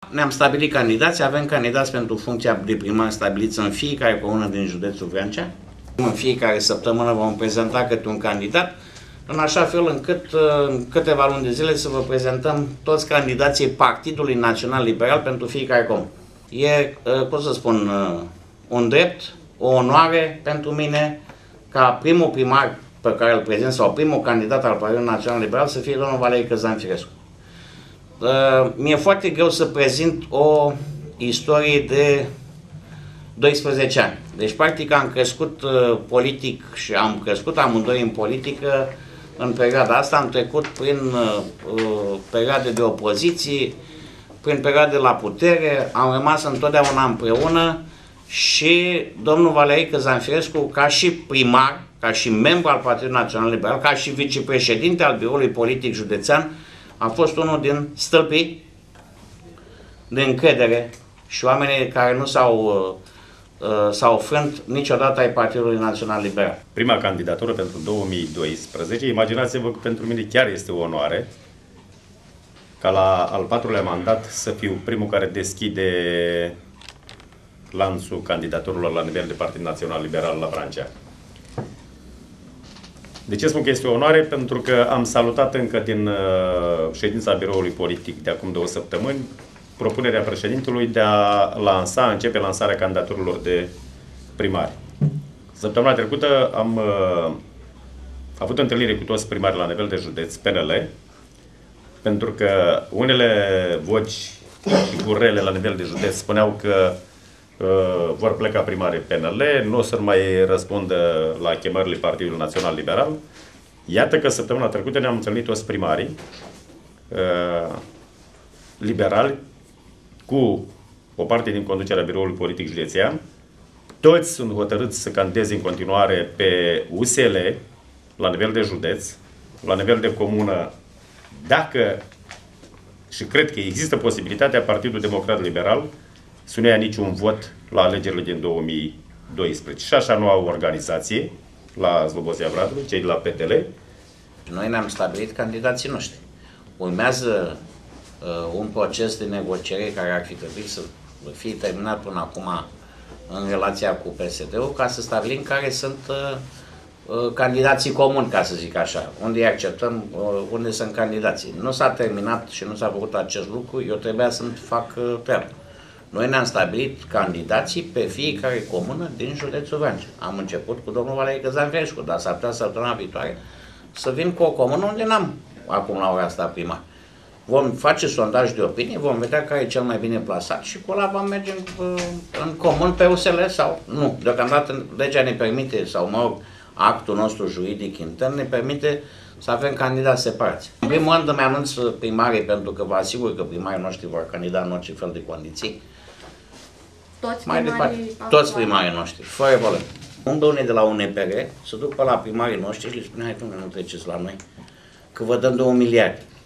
ne-am stabilit candidați, avem candidați pentru funcția de primar stabiliți în fiecare comună din județul Vrancea. În fiecare săptămână vom prezenta câte un candidat, în așa fel încât în câteva luni de zile să vă prezentăm toți candidații Partidului Național Liberal pentru fiecare comună. E, cum să spun, un drept, o onoare pentru mine ca primul primar pe care îl prezint sau primul candidat al Partidului Național Liberal să fie domnul Valeriu Căzan Firescu. Mi-e foarte greu să prezint o istorie de 12 ani. Deci, practic, am crescut politic și am crescut amândoi în politică în perioada asta. Am trecut prin perioade de opoziție, prin perioade la putere, am rămas întotdeauna împreună și domnul Valeriu Căzan Firescu, ca și primar, ca și membru al Partidului Național Liberal, ca și vicepreședinte al Biroului Politic Județean, a fost unul din stâlpii de încredere și oamenii care nu s-au frânt niciodată ai Partidului Național Liberal. Prima candidatură pentru 2012, imaginați-vă că pentru mine chiar este o onoare ca la al patrulea mandat să fiu primul care deschide lanțul candidaturilor la nivel de Partid Național Liberal la Vrancea. De ce spun că este o onoare? Pentru că am salutat încă din ședința biroului politic de acum 2 săptămâni propunerea președintelui de a începe lansarea candidaturilor de primari. Săptămâna trecută am avut întâlnire cu toți primarii la nivel de județ, PNL, pentru că unele voci și curele la nivel de județ spuneau că vor pleca primarii PNL, nu o să mai răspundă la chemările Partidului Național Liberal. Iată că săptămâna trecută ne-am întâlnit toți primarii liberali cu o parte din conducerea biroului politic județean. Toți sunt hotărâți să candideze în continuare pe USL la nivel de județ, la nivel de comună, dacă, și cred că există posibilitatea, Partidul Democrat Liberal să nu ia niciun vot la alegerile din 2012. Și așa nu au organizație la Slobozia Bradului, cei de la PTL. Noi ne-am stabilit candidații noștri. Urmează un proces de negociere care ar fi trebuit să fie terminat până acum în relația cu PSD-ul, ca să stabilim care sunt candidații comuni, ca să zic așa, unde îi acceptăm, unde sunt candidații. Nu s-a terminat și nu s-a făcut acest lucru, eu trebuia să-mi fac treaba. Noi ne-am stabilit candidații pe fiecare comună din județul Vrancea. Am început cu domnul Valeriu Căzan Firescu, dar s-ar putea săptămâna viitoare să vin cu o comună unde n-am acum la ora asta primar. Vom face sondaj de opinie, vom vedea care e cel mai bine plasat și cu ăla vom merge în comun pe USL sau nu. Deocamdată legea ne permite, sau mă rog, actul nostru juridic intern ne permite să avem candidați separați. În primul rând îmi anunț primarii, pentru că vă asigur că primarii noștri vor candida în orice fel de condiții. Toți primarii noștri, fără probleme. Unde unii de la UNPR se duc pe la primarii noștri și le spune: hai, nu treceți la noi, că vă dăm 2 miliarde.